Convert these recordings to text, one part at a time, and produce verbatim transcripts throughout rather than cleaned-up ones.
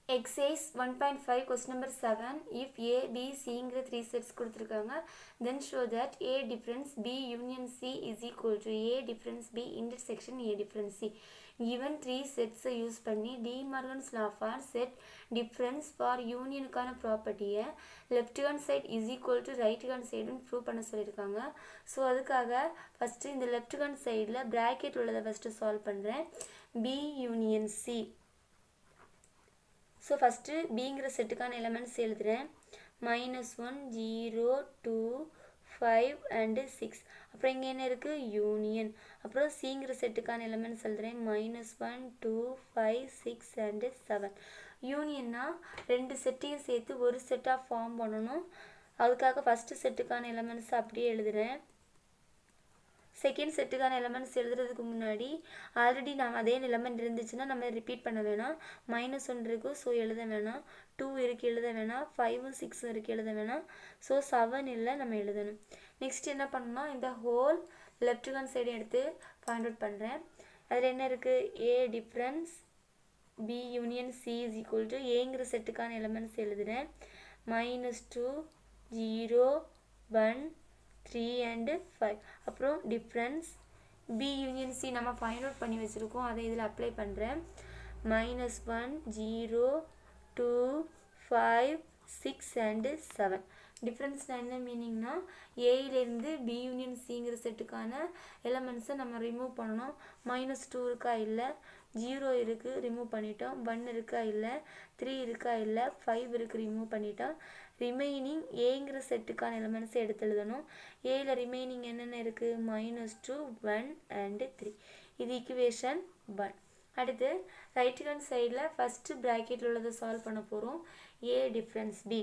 Exercise one point five question number seven. If A, B, C ங்கிற three sets கொடுத்திருக்காங்க, then show that A difference B union C is equal to A difference B intersection A difference C. Given three sets use பண்ணி De Morgan's law for set difference for unionக்கான ப்ராப்பர்ட்டியை left hand side is equal to right hand side prove பண்ண சொல்லியிருக்காங்க. So அதுக்காக first இந்த left hand sideல bracket உள்ளதை first solve பண்ணுறேன். B union C. So first Bங்கிற செட்டுக்கான எலிமெண்ட்ஸ் எழுதுறேன். minus one, zero, two, five and six. அப்புறம் இங்கே என்ன இருக்கு? யூனியன். அப்புறம் Cங்கிற செட்டுக்கான எலிமெண்ட்ஸ் எழுதுறேன். minus one, two, five, six and seven. யூனியன்னா ரெண்டு செட்டையும் சேர்த்து ஒரு செட்டாக ஃபார்ம் பண்ணணும். அதுக்காக ஃபஸ்ட்டு செட்டுக்கான எலிமெண்ட்ஸ் அப்படியே எழுதுறேன். செகண்ட் செட்டுக்கான எலிமெண்ட்ஸ் எழுதுறதுக்கு முன்னாடி ஆல்ரெடி நம்ம அதே எலிமெண்ட் இருந்துச்சுன்னா நம்ம ரிப்பீட் பண்ண வேணாம். மைனஸ் ஒன் இருக்குது, ஸோ எழுத வேணாம். டூ இருக்குது, எழுத வேணாம். ஃபைவும் சிக்ஸும் இருக்குது, எழுத வேணாம். ஸோ செவன் இல்லை, நம்ம எழுதணும். நெக்ஸ்ட் என்ன பண்ணணும்னா இந்த ஹோல் லெஃப்ட் ஹேண்ட் சைடு எடுத்து ஃபைண்ட் அவுட் பண்ணுறேன். அதில் என்ன இருக்குது? A difference B union C is equal to ஏங்கிற செட்டுக்கான எலிமெண்ட்ஸ் எழுதுகிறேன். Minus two, zero, one, three and five. அப்புறம் டிஃப்ரென்ஸ் பி யூனியன் சி நம்ம ஃபைண்ட் அவுட் பண்ணி வச்சுருக்கோம், அதை இதில் அப்ளை பண்ணுறேன். Minus one, zero, two, five, six and seven. டிஃப்ரென்ஸ்னால் என்ன மீனிங்னா ஏயிலேருந்து பி யூனியன் சிங்கிற செட்டுக்கான எலமெண்ட்ஸை நம்ம ரிமூவ் பண்ணணும். மைனஸ் டூ இருக்கா இல்லை, ஜீரோ இருக்குது, ரிமூவ் பண்ணிட்டோம். ஒன் இருக்கா இல்லை, த்ரீ இருக்கா இல்லை, ஃபைவ் இருக்குது, ரிமூவ் பண்ணிட்டோம். ரிமைனிங் ஏங்கிற செட்டுக்கான எலிமெண்ட்ஸை எடுத்து எழுதணும். ஏயில் ரிமைனிங் என்னென்ன இருக்குது? Minus two, one and three. இது ஈக்குவேஷன் ஒன். அடுத்து ரைட் ஹேண்ட் சைடில் ஃபஸ்ட்டு ப்ராக்கெட்டில் உள்ளதை சால்வ் பண்ண போகிறோம். A difference B.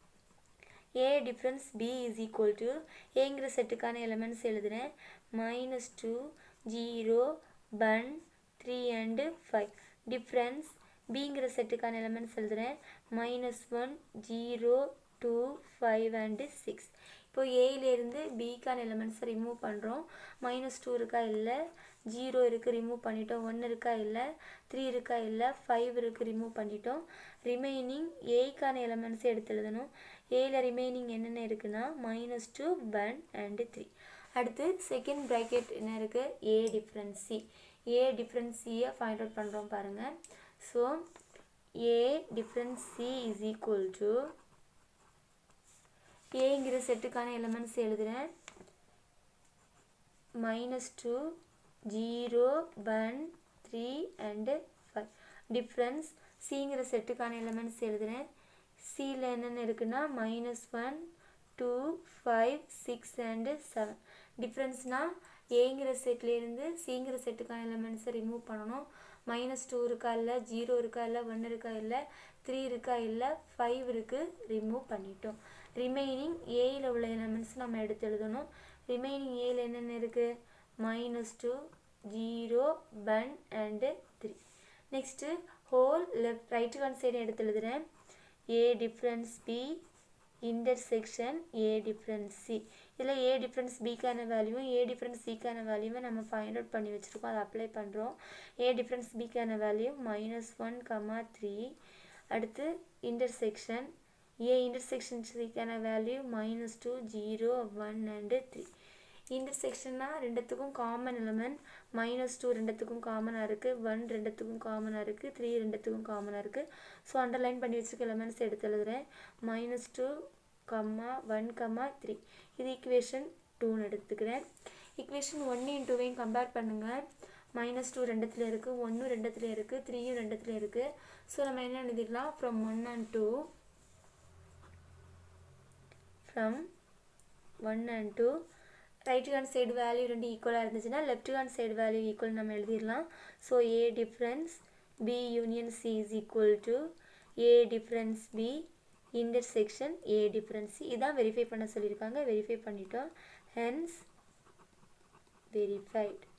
A difference B is equal to ஏங்கிற செட்டுக்கான எலிமெண்ட்ஸ் எழுதுகிறேன். Minus two, zero, one, three and five. Difference பிங்கிற செட்டுக்கான எலிமெண்ட்ஸ் எழுதுகிறேன். Minus one, zero, two, five and six. இப்போ ஏயிலேருந்து பிக்கான எலிமெண்ட்ஸை ரிமூவ் பண்ணுறோம். மைனஸ் டூ இருக்கா இல்லை, ஜீரோ இருக்குது, ரிமூவ் பண்ணிட்டோம். ஒன் இருக்கா இல்லை, த்ரீ இருக்கா இல்லை, ஃபைவ் இருக்குது, ரிமூவ் பண்ணிட்டோம். ரிமைனிங் ஏக்கான எலிமெண்ட்ஸை எடுத்து எழுதணும். ஏயில் ரிமைனிங் என்னென்ன இருக்குன்னா minus two, one and three. அடுத்து செகண்ட் ப்ராக்கெட் என்ன இருக்குது? A difference C. A difference சியை ஃபைண்ட் அவுட் பண்ணுறோம் பாருங்கள். So A difference C is equal to ஏங்கிற செட்டுக்கான எலிமெண்ட்ஸ் எழுதுகிறேன். Minus two, zero, one, three and five. Difference சிங்கிற செட்டுக்கான எலிமெண்ட்ஸ் எழுதுகிறேன். சியில் என்னென்ன இருக்குன்னா minus one, two, five, six and seven. டிஃப்ரென்ஸ்னால் ஏங்கிற செட்லேருந்து சிங்கிற செட்டுக்கான எலிமெண்ட்ஸை ரிமூவ் பண்ணணும். மைனஸ் டூ இருக்கா இல்லை, ஜீரோ இருக்கா இல்லை, ஒன் இருக்கா இல்லை, த்ரீ இருக்கா இல்லை, ஃபைவ் இருக்குது, ரிமூவ் பண்ணிட்டோம். ரிமைனிங் ஏயில் உள்ள எலிமெண்ட்ஸ் நம்ம எடுத்து எழுதணும். ரிமைனிங் ஏயில் என்னென்ன இருக்குது? Minus two, zero, one and three. Next whole left right hand side எடுத்து எழுதுகிறேன். A difference B intersection A difference C. இதில் ஏ டிஃப்ரென்ஸ் பிக்கான வேல்யூவும் ஏ டிஃப்ரென்ஸ் சிக்கான வேல்யூவை நம்ம ஃபைண்ட் அவுட் பண்ணி வச்சுருக்கோம், அதை அப்ளை பண்ணுறோம். ஏ டிஃப்ரென்ஸ் பிக்கான value minus one comma three. அடுத்து இன்டர்செக்ஷன் ஏ இன்டர்செக்ஷன் சிக்கான value minus two, zero, one and three. இன்டர்செக்ஷன்னா ரெண்டுத்துக்கும் காமன் எலிமெண்ட். மைனஸ் டூ ரெண்டுத்துக்கும் காமனாக இருக்குது, ஒன் ரெண்டுத்துக்கும் காமனாக இருக்குது, த்ரீ ரெண்டுத்துக்கும் காமனாக இருக்குது. ஸோ அண்டர்லைன் பண்ணி வச்சுருக்க எலிமெண்ட்ஸ் எடுத்து எழுதுகிறேன். Minus two comma one comma three. இது ஈக்குவேஷன் டூன்னு எடுத்துக்கிறேன். ஈக்குவேஷன் ஒன்னையும் டூவையும் கம்பேர் பண்ணுங்கள். மைனஸ் டூ ரெண்டுத்துல இருக்குது, ஒன்றும் ரெண்டுத்துல இருக்குது, த்ரீயும் ரெண்டுத்துல இருக்குது. ஸோ நம்ம என்ன எழுதிடலாம்? From one and two from one and two right hand side value ரெண்டு ஈக்குவலாக இருந்துச்சுன்னா left hand side value equal நம்ம எழுதிடலாம். So A difference B union C is equal to A difference B intersection A difference C. இதான் verify பண்ண சொல்லியிருக்காங்க, verify பண்ணிட்டோம். Hence verified.